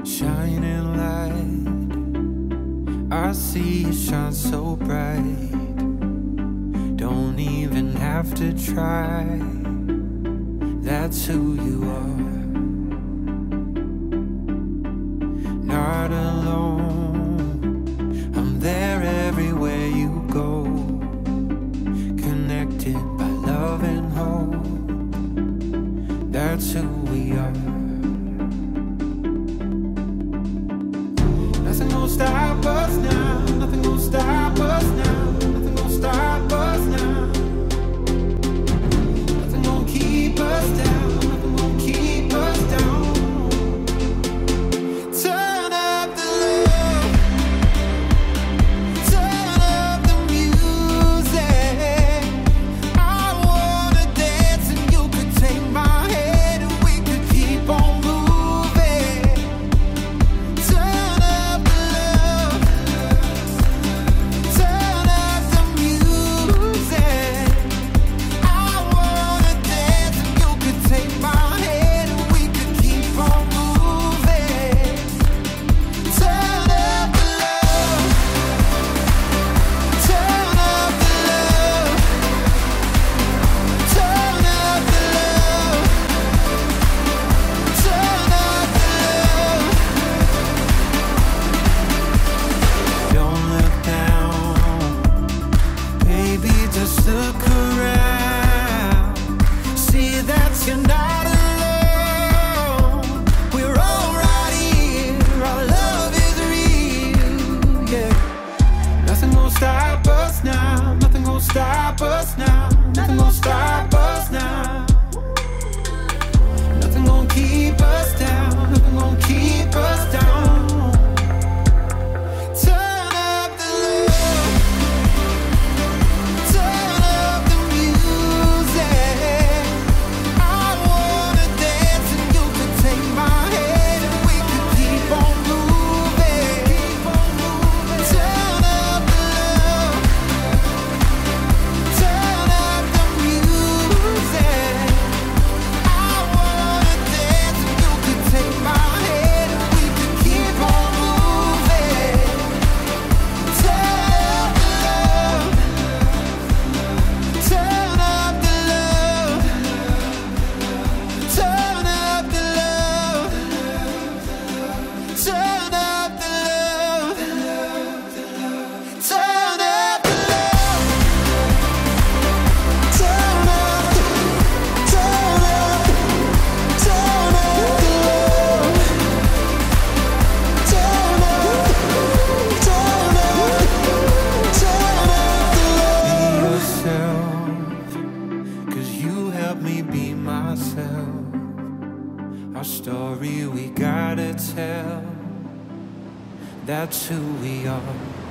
Shining light, I see you shine so bright. Don't even have to try, that's who you are. Not alone, I'm there everywhere you go. Connected by love and hope, that's who we are. Nothing gon' stop us now, nothing gon' stop us now, nothing gon' stop us now. Nothing gon' keep us down, nothing gon' keep us down. Turn up the love, turn up the music. I wanna dance and you could take my hand and we could keep on moving. Turn up the love, turn up the music. I wanna dance and you could take my hand and we could keep on moving. Turn up the love, turn up the love, turn up the love, turn up the love. Don't look down, baby, just look around. See that you're not alone. We're all right here, our love is real, yeah. Nothing gon' stop us now, nothing gon' stop us now, nothing gon' stop us now. Nothing gon' keep us down, nothing gon' keep us down. Turn up the love, turn up the music. I wanna dance and you could take my hand and we could keep on moving. Turn up the love, turn up the music. I wanna dance and you could take my hand and we could keep on moving. Turn up the love, turn up the love, turn up the love, turn up the love, turn up the love, turn up, turn up, turn up the love, turn up, turn up, turn up the love. Be yourself, 'cause you help me be myself. Our story we gotta tell, that's who we are.